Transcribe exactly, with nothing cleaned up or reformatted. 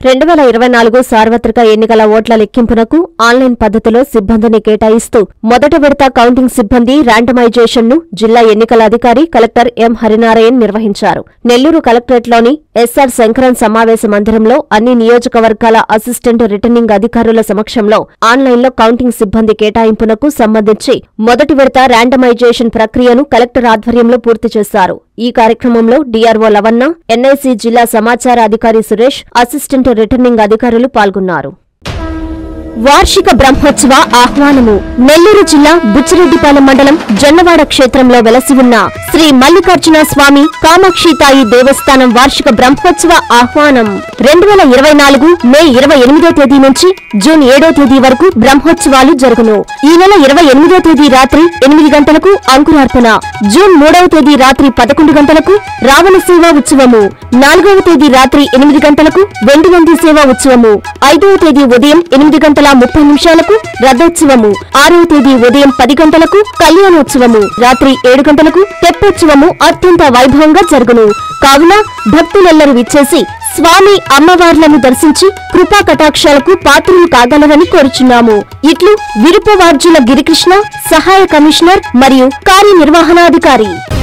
రెండు వేల ఇరవై నాలుగు సార్వత్రిక ఎన్నికల ఓట్ల లెక్కింపునకు ఆన్లైన్ పద్ధతిలో సిబ్బందిని కేటాయిస్తూ మొదటి విడత కౌంటింగ్ సిబ్బంది ర్యాండమైజేషన్ ను జిల్లా ఎన్నికల అధికారి కలెక్టర్ ఎం హరినారాయణ్ నిర్వహించారు. నెల్లూరు కలెక్టరేట్లోని ఎస్ఆర్ శంకరన్ సమావేశ మందిరంలో అన్ని నియోజకవర్గాల అసిస్టెంట్ రిటర్నింగ్ అధికారుల సమక్షంలో ఆన్లైన్లో కౌంటింగ్ సిబ్బంది కేటాయింపునకు సంబంధించి మొదటి విడత ర్యాండమైజేషన్ ప్రక్రియను కలెక్టర్ ఆధ్వర్యంలో పూర్తి చేశారు. ఈ కార్యక్రమంలో డీఆర్ఓ లవన్న, ఎన్ఐసి జిల్లా సమాచార అధికారి సురేష్, అసిస్టెంట్ రిటర్నింగ్ అధికారులు పాల్గొన్నారు. వార్షిక బ్రహ్మోత్సవ ఆహ్వానము. నెల్లూరు జిల్లా బుచ్చిరెడ్డిపాలెం మండలం జొన్నవాడ క్షేత్రంలో వెలసి ఉన్న శ్రీ మల్లికార్జున స్వామి కామాక్షితాయి దేవస్థానం వార్షిక బ్రహ్మోత్సవ ఆహ్వానం రెండు వేల ఇరవై నాలుగు మే ఇరవై ఎనిమిదో తేదీ నుంచి జూన్ ఏడో తేదీ వరకు బ్రహ్మోత్సవాలు జరుగును. ఈ నెల ఇరవై ఎనిమిదో తేదీ రాత్రి ఎనిమిది గంటలకు అంకురార్పణ, జూన్ మూడవ తేదీ రాత్రి పదకొండు గంటలకు రావణ సేవా ఉత్సవము, నాలుగవ తేదీ రాత్రి ఎనిమిది గంటలకు వెండి నంది సేవా ఉత్సవము, ఐదవ తేదీ ఉదయం ఎనిమిది గంటల ముప్పై నిమిషాలకు రథోత్సవము, ఆరవ తేదీ ఉదయం పది గంటలకు కళ్యాణోత్సవము, రాత్రి ఏడు గంటలకు తెప్పోత్సవము అత్యంత వైభవంగా జరుగును. కావున భక్తులెల్లరూ విచ్చేసి స్వామి అమ్మవార్లను దర్శించి కృపా కటాక్షాలకు పాత్రులు కాగలరని కోరుచున్నాము. ఇట్లు విరుపవార్జుల గిరికృష్ణ, సహాయ కమిషనర్ మరియు కార్యనిర్వహణాధికారి.